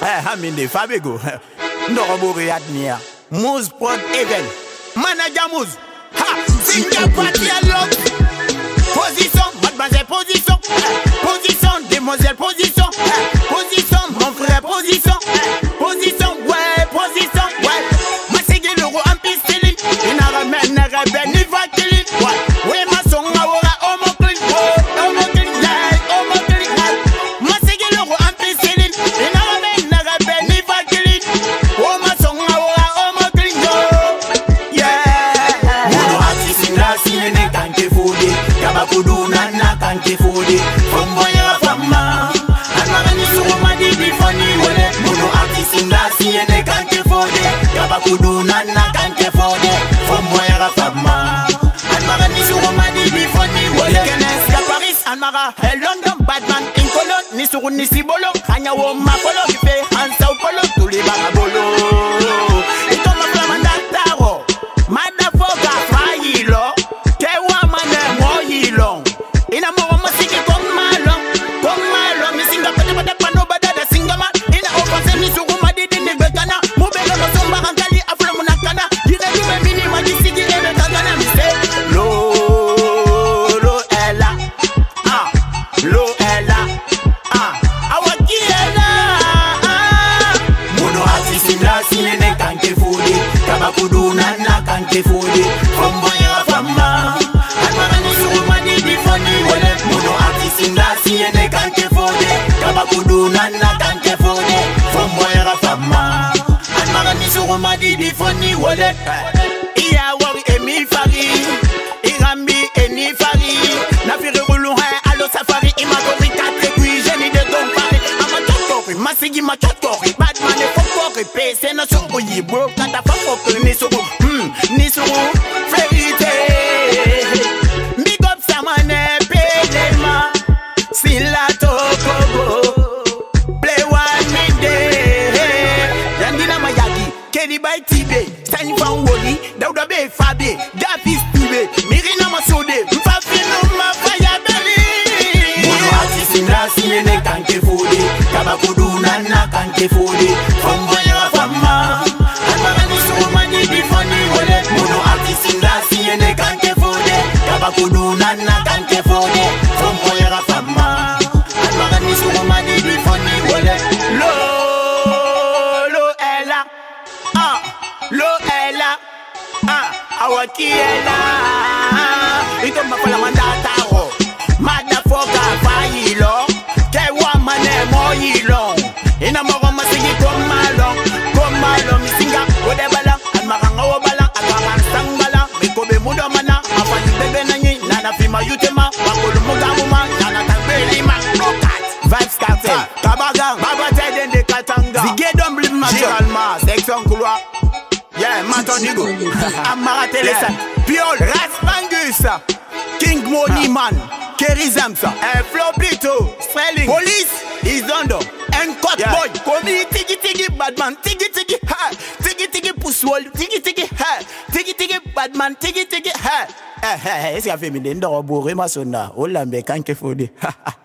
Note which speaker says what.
Speaker 1: Haminde Fabego. Ndorobori admire. Moose Prod Even. Manager Moose. Ha! Sing your party along. Position, mademoiselle, position. Position, demoiselle, position. Position, mon frère, position. Position, ouais, position, ouais. Masségué l'euro en pistolet. Il n'a ramène, n'a ramène, ni va qu'il y ait. Ouais, ma son, ma aura, homo clic, homo clic, homo clic. Masségué l'euro en pistolet. Il n'a ramène, n'a ramène, ni va qu'il y ait. Oh, ma son, ma aura, homo clic, yeah.
Speaker 2: Mono artiste la sienne kanke fode. Kabakudu nana kanke fode. Fomboya fama. Almarani suru madidi foni wole. Mono artiste la sienne kanke fode. Kabakudu nana kanke fode. Fomboya fama. Almarani suru madidi foni wole.
Speaker 1: Kenes ka Paris, Almara, London, Batman, Incolo, ni suru ni sibolo. Hanyawo makolo, kipe, han Sao Paulo, tous les bagabolo. Et comme ma flamme d'Ataro, Madafoga, Faïlo, Kewa Mane, Moyilon. Ina moro masiki comme malon, mais singa pata pano bada da singama. Ina offense ni suru madidi ni bekana. Mubelo no somba rankali afro munakana. Yine dume mini majisiki ene tagana mise. Lo ella, lo ella, awaki ella.
Speaker 2: Mono artiste la sienne kanke fode. Kabakudu nana kanke fode. Fomboya fama. Almarani suru madidi foni wole. Mono artiste la sienne kanke fode. Kabakudu nana kanke fode. Fomboya fama. Almarani suru madidi foni wole.
Speaker 1: Iya wari emi fari, irambi eni fari. Na firi roulou allo safari. Ima kori kate kui jeni de don pari. Ama chokori, masigi ma chokori. Batman e fokori, pese na suru yibro. Kata fokori ni suru, ni suru ferite. Big up samane pelema, sila tokobo. Play one midday. Yandina mayagi, Kenny by Tibe. Sani fan woli, Dauda be fabe. Davis Tibe, Mirina masode. Mfafino mafaya beli.
Speaker 2: Mono artiste la sienne kanke fode. Kabakudu nana kanke fode. Fomboya fama. Almarani suru madidi foni wole. Mono artiste la sienne kanke fode. Kabakudu nana kanke fode. Fomboya fama. Almarani suru madidi foni wole.
Speaker 1: Lo ella, lo ella, awaki ella. Ito mapala mandataro, madafoga failo, kewa mane moyilo. Ina moro masigi komalo, misinga odebala, almaranga wabala, almarang sangbala, mikobe mudo mana, afani bebe nanyi, nana fima yutema, wakulu mugamuma, nana tagbeli makrokat. Vibes cartel, Kabagang, Baba Teden de Katanga, Zigé Dumbly Majalma, Section Couloir, yeah, Matonigo, Amara Telesan, Piol, Raspangus, King Money Man, Kerry Zamsa, Flo Plito, Spelling, Police, Izondo, Cut Boy, Komi, Tigi Badman, Tigi ha, Tigi Puswol, Tigi ha, Tigi Badman, Tigi ha. Est-ce qu'il y a fait mes dents au bourré, ma sonna, Olambe, Kanke Fodi,